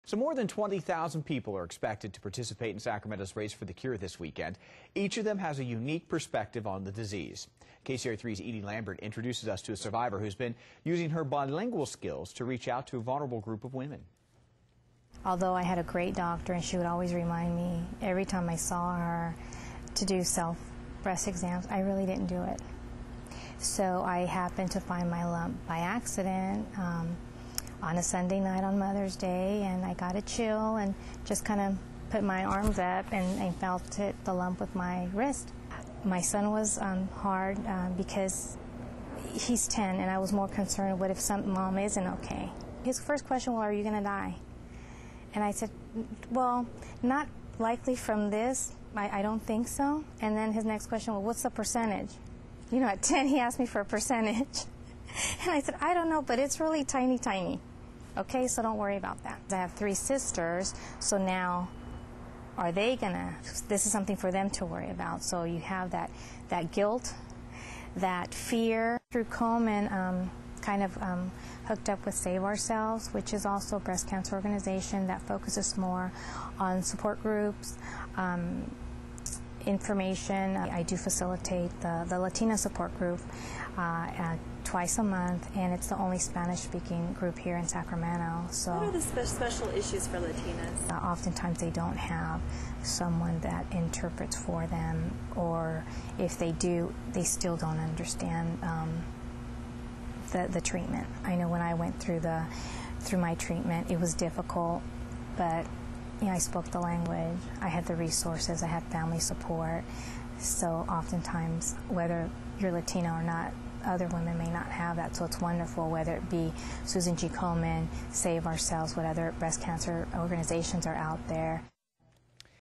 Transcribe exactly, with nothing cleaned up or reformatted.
So more than twenty thousand people are expected to participate in Sacramento's Race for the Cure this weekend. Each of them has a unique perspective on the disease. K C R A three's Edie Lambert introduces us to a survivor who's been using her bilingual skills to reach out to a vulnerable group of women. Although I had a great doctor and she would always remind me every time I saw her to do self breast exams, I really didn't do it. So I happened to find my lump by accident um, on a Sunday night on Mother's Day, and I got a chill and just kind of put my arms up and, and felt it, the lump with my wrist. My son was um, hard uh, because he's ten, and I was more concerned, what if some mom isn't okay? His first question, well, are you going to die? And I said, well, not likely from this. I, I don't think so. And then his next question, well, what's the percentage? You know, at ten, he asked me for a percentage. And I said, I don't know, but it's really tiny, tiny. Okay, so don't worry about that. I have three sisters, so now are they gonna, this is something for them to worry about. So you have that, that guilt, that fear. Through Komen, um, kind of um, hooked up with Save Ourselves, which is also a breast cancer organization that focuses more on support groups, um, information. I do facilitate the, the Latina support group uh, uh, twice a month, and it's the only Spanish-speaking group here in Sacramento. So, what are the spe special issues for Latinas? Uh, oftentimes they don't have someone that interprets for them, or if they do, they still don't understand um, the, the treatment. I know when I went through the through my treatment, it was difficult, but you know, I spoke the language, I had the resources, I had family support. So oftentimes, whether you're Latino or not, other women may not have that. So it's wonderful, whether it be Susan G. Komen, Save Ourselves, what other breast cancer organizations are out there.